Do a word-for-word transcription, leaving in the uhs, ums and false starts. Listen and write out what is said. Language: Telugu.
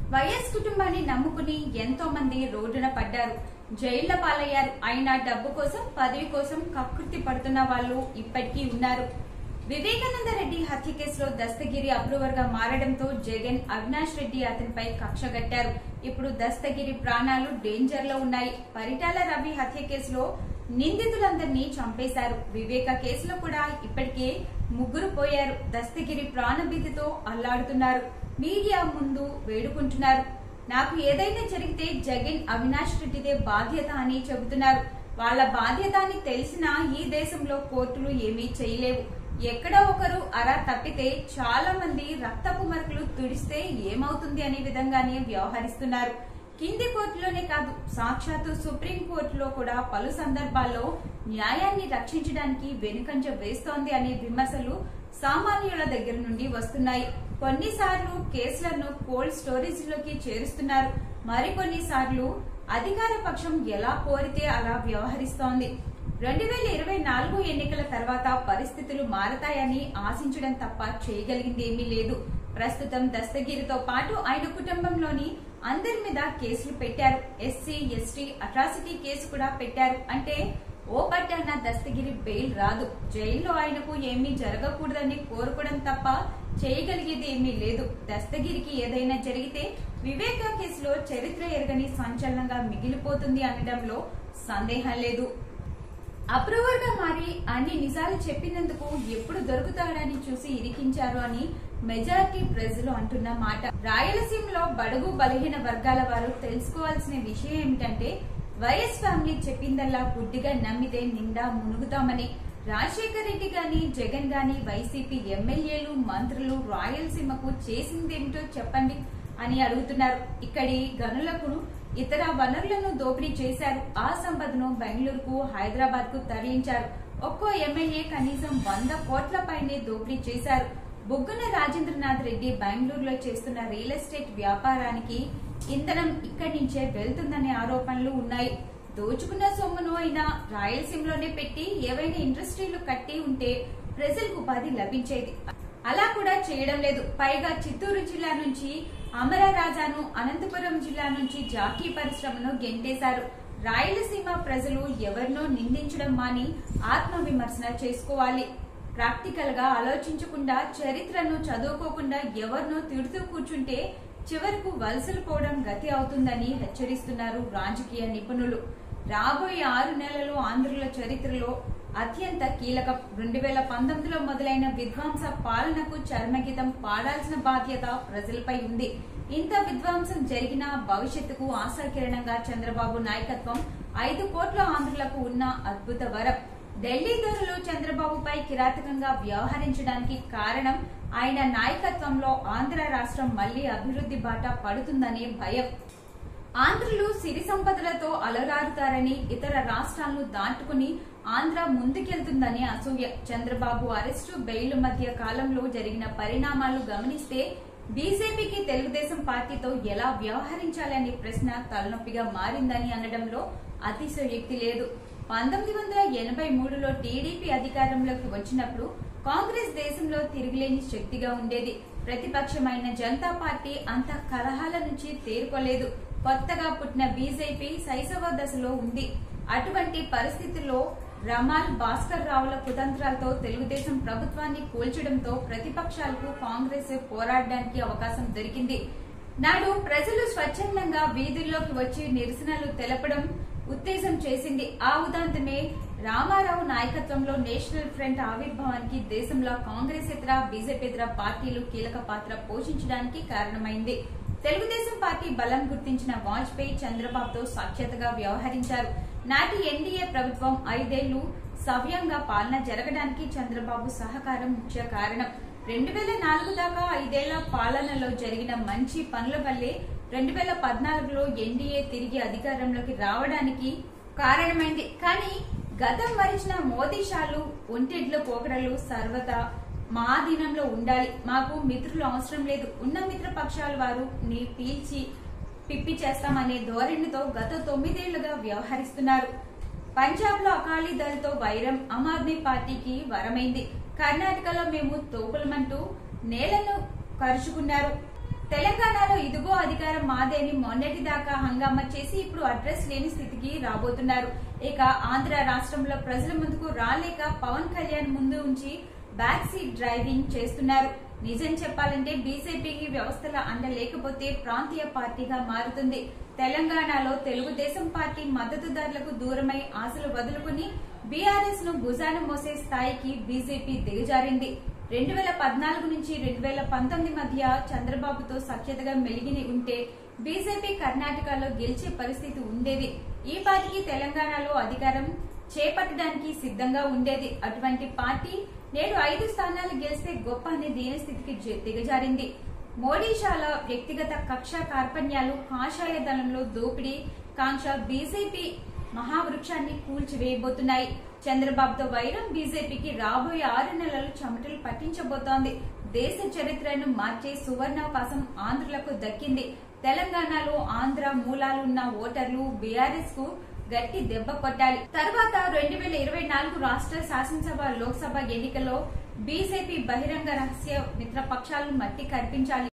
వైఎస్ కుటుంబాన్ని నమ్ముకుని ఎంతో మంది రోడ్డున పడ్డారు, జైళ్ల పాలయ్యారు. అయినా డబ్బు కోసం, పదవి కోసం కకృతి పడుతున్న వాళ్ళు ఇప్పటికీ ఉన్నారు. వివేకానంద రెడ్డి హత్య కేసులో దస్తగిరి అప్రూవర్ గా మారడంతో జగన్, అవినాష్ రెడ్డి అతనిపై కక్ష కట్టారు. ఇప్పుడు దస్తగిరి ప్రాణాలు డేంజర్ లో ఉన్నాయి. పరిటాల రవి హత్య కేసులో నిందితులందరినీ చంపేశారు. వివేక కేసులో కూడా ఇప్పటికే ముగ్గురు పోయారు. దస్తగిరి ప్రాణభీతితో అల్లాడుతున్నారు. మీడియా ముందు వేడుకుంటున్నారు. నాకు ఏదైనా జరిగితే జగన్, అవినాష్ రెడ్డిదే బాధ్యత అని చెబుతున్నారు. వాళ్ల బాధ్యత అని తెలిసినా ఈ దేశంలో కోర్టులు ఏమీ చేయలేవు. ఎక్కడో ఒకరు అరా తప్పితే చాలా మంది రక్తపు మరకలు తుడిస్తే ఏమవుతుంది అనే విధంగానే వ్యవహరిస్తున్నారు. కింది కోర్టులోనే కాదు, సాక్షాత్తు సుప్రీం కోర్టులో కూడా పలు సందర్భాల్లో న్యాయాన్ని రక్షించడానికి వెనుకంజ వేస్తోంది అనే విమర్శలు సామాన్యుల దగ్గర నుండి వస్తున్నాయి. కొన్నిసార్లు కేసులను కోల్డ్ స్టోరేజ్ లోకి చేరుస్తున్నారు. మరికొన్నిసార్లు అధికార పక్షం ఎలా కోరితే అలా వ్యవహరిస్తోంది. రెండు వేల ఇరవై నాలుగు ఎన్నికల తర్వాత పరిస్థితులు మారతాయని ఆశించడం తప్ప చేయగలిగింది ఏమీ లేదు. ప్రస్తుతం దస్తగిరితో పాటు ఆయన కుటుంబంలోని అందరి మీద కేసులు పెట్టారు. ఎస్సీ ఎస్టీ అట్రాసిటీ కేసు కూడా పెట్టారు. అంటే ఓ పట్టాన దస్తగిరి బెయిల్ రాదు. జైల్లో ఆయనకు ఏమీ జరగకూడదని కోరుకోవడం తప్ప చేయగలిగేది ఏమీ లేదు. దస్తగిరికి ఏదైనా జరిగితే వివేక కేసులో చరిత్ర ఎరగని సంచలనంగా మిగిలిపోతుంది అనడంలో సందేహం లేదు. అప్రూవర్ గా మారి అన్ని నిజాలు చెప్పినందుకు ఎప్పుడు దొరుకుతాడని చూసి ఇరికించారు అని మెజారిటీ ప్రజలు అంటున్న మాట. రాయలసీమలో బడుగు బలహీన వర్గాల వారు తెలుసుకోవాల్సిన విషయం ఏమిటంటే వైఎస్ ఫ్యామిలీ చెప్పిందల్లా గుడ్డిగా నమ్మితే నిండా మునుగుతామని. రాజశేఖర్ రెడ్డి గాని, జగన్ గాని, వైసీపీ ఎమ్మెల్యేలు, మంత్రులు రాయలసీమకు చేసిందేమిటో చెప్పండి అని అడుగుతున్నారు. ఇక్కడి గనులకు ఇతర వనరులను దోపిడీ చేశారు. ఆ సంపదను బెంగళూరుకు, హైదరాబాద్ కు తరలించారు. ఒక్కో ఎమ్మెల్యే కనీసం వంద కోట్ల పైనే దోపిడీ చేశారు. బుగ్గన రాజేంద్రనాథ్ రెడ్డి బెంగళూరులో చేస్తున్న రియల్ ఎస్టేట్ వ్యాపారానికి ఇంధనం ఇక్కడి నుంచే వెళ్తుందనే ఆరోపణలు ఉన్నాయి. దోచుకున్న సొమ్మును అయినా రాయలసీమలోనే పెట్టి ఏవైనా ఇండస్ట్రీలు కట్టి ఉంటే ప్రజలకు ఉపాధి లభించేది. అలా కూడా చేయడం లేదు. పైగా చిత్తూరు జిల్లా నుంచి అమరరాజాను, అనంతపురం జిల్లా నుంచి జాకీ పరిశ్రమను గెంటేశారు. రాయలసీమ ప్రజలు ఎవరినో నిందించడం మాని ఆత్మవిమర్శన చేసుకోవాలి. ప్రాక్టికల్ గా ఆలోచించకుండా, చరిత్రను చదువుకోకుండా ఎవరినో తిడుతూ కూర్చుంటే చివరకు వలసలు పోవడం గతి అవుతుందని హెచ్చరిస్తున్నారు రాజకీయ నిపుణులు. రాబోయే ఆరు నెలలు ఆంధ్రుల చరిత్రలో అత్యంత కీలకం. రెండు వేల పంతొమ్మిదిలో మొదలైన విధ్వంస పాలనకు చర్మగీతం పాడాల్సిన బాధ్యత ప్రజలపై ఉంది. ఇంత విధ్వంసం జరిగినా భవిష్యత్తుకు ఆశాకిరణంగా చంద్రబాబు నాయకత్వం ఐదు కోట్ల ఆంధ్రులకు ఉన్న అద్భుత వరం. ఢిల్లీ దొరలు చంద్రబాబుపై కిరాతకంగా వ్యవహరించడానికి కారణం ఆయన నాయకత్వంలో ఆంధ్ర రాష్ట్రం మళ్లీ అభివృద్ధి బాట పడుతుందనే భయం. ఆంధ్రులు సిరి సంపదలతో అలరారుతారని, ఇతర రాష్ట్రాలను దాటుకుని ఆంధ్ర ముందుకెళ్తుందని అసూయ. చంద్రబాబు అరెస్టు, బెయిల్ మధ్య కాలంలో జరిగిన పరిణామాలు గమనిస్తే బీజేపీకి తెలుగుదేశం పార్టీతో ఎలా వ్యవహరించాలనే ప్రశ్న తలనొప్పిగా మారిందని అనడంలో అతిశయోక్తి లేదు. పంతొమ్మిది వందల ఎనభై మూడులో టీడీపీ అధికారంలోకి వచ్చినప్పుడు కాంగ్రెస్ దేశంలో తిరుగులేని శక్తిగా ఉండేది. ప్రతిపక్షమైన జనతా పార్టీ అంత కలహాల నుంచి తేరుకోలేదు. కొత్తగా పుట్టిన బీజేపీ శైశవ దశలో ఉంది. అటువంటి పరిస్థితుల్లో రమాల్, భాస్కర్ రావుల కుతంత్రాలతో తెలుగుదేశం ప్రభుత్వాన్ని కూల్చడంతో ప్రతిపక్షాలకు కాంగ్రెస్ పోరాడడానికి అవకాశం దొరికింది. నాడు ప్రజలు స్వచ్ఛందంగా వీధుల్లోకి వచ్చి నిరసనలు తెలపడం ఉత్తేజం చేసింది. ఆ ఉదాంతమే రామారావు నాయకత్వంలో నేషనల్ ఫ్రంట్ ఆవిర్భావానికి దేశంలో కాంగ్రెస్ ఇతర, బీజేపీతర పార్టీలు కీలక పాత్ర పోషించడానికి కారణమైంది. తెలుగుదేశం పార్టీ బలం గుర్తించిన వాజ్పేయి చంద్రబాబుతో సాఖ్యతగా వ్యవహరించారు. నాటి ఎన్డీఏ ప్రభుత్వం ఐదేళ్లు సవ్యంగా పాలన జరగడానికి చంద్రబాబు సహకారం ముఖ్య కారణం. రెండు వేల నాలుగు దాకా ఐదేళ్ల పాలనలో జరిగిన మంచి పనుల వల్లే రెండు వేల పద్నాలుగులో ఎన్డీఏ తిరిగి అధికారంలోకి రావడానికి కారణమైంది. కానీ గతం మరిచిన మోదీ షాలు, ఒంటెడ్ల పోకడలు సర్వదా మా అధీనంలో ఉండాలి, మాకు మిత్రులు అవసరం లేదు, ఉన్న మిత్రపక్షాల వారు నీ పీల్చి పిప్పి చేస్తామనే ధోరణితో గత తొమ్మిదేళ్లుగా వ్యవహరిస్తున్నారు. పంజాబ్ లో అకాలీదళ్తో వైరం ఆమ్ ఆద్మీ పార్టీకి వరమైంది. కర్ణాటకలో మేము తోపులమంటూ నేలను కరుచుకున్నారు. తెలంగాణలో ఇదిగో అధికారం మాదేని మొన్నటి దాకా హంగామా చేసి ఇప్పుడు అడ్రస్ లేని స్థితికి రాబోతున్నారు. ఇక ఆంధ్ర రాష్ట్రంలో ప్రజల ముందుకు రాలేక పవన్ కళ్యాణ్ ముందు ఉంచి బ్యాక్ సీట్ డ్రైవింగ్ చేస్తున్నారు. నిజం చెప్పాలంటే బీజేపీకి వ్యవస్థల అండ లేకపోతే ప్రాంతీయ పార్టీగా మారుతుంది. తెలంగాణలో తెలుగుదేశం పార్టీ మద్దతుదారులకు దూరమై ఆశలు వదులుకుని బీఆర్ఎస్ ను భుజాన మోసే స్థాయికి బీజేపీ దిగజారింది. రెండు వేల పద్నాలుగు నుంచి రెండు వేల పంతొమ్మిది మధ్య చంద్రబాబుతో సఖ్యతగా మెలిగి ఉంటే బీజేపీ కర్ణాటకలో గెలిచే పరిస్థితి ఉండేది. ఈ పార్టీకి తెలంగాణలో అధికారం చేపట్టడానికి సిద్ధంగా ఉండేది. అటువంటి పార్టీ నేడు ఐదు స్థానాలు గెలిస్తే గొప్ప అనే దీనస్థితికి దిగజారింది. మోడీ షాల వ్యక్తిగత కక్ష కార్పణ్యాలు, కాషాయ దళంలో దోపిడీ కాంక్ష బీజేపీ మహావృక్షాన్ని కూల్చివేయబోతున్నాయి. చంద్రబాబుతో వైరం బీజేపీకి రాబోయే ఆరు నెలలు చెమటలు పట్టించబోతోంది. దేశ చరిత్రను మార్చే సువర్ణావకాశం ఆంధ్రులకు దక్కింది. తెలంగాణలో ఆంధ్ర మూలాలున్న ఓటర్లు బీఆర్ఎస్ కు గట్టి దెబ్బ కొట్టాలి. తర్వాత రెండు వేల ఇరవై నాలుగు రాష్ట్ర శాసనసభ, లోక్సభ ఎన్నికల్లో బీజేపీ బహిరంగ రహస్య మిత్రపక్షాలను మట్టి కనిపించాలి.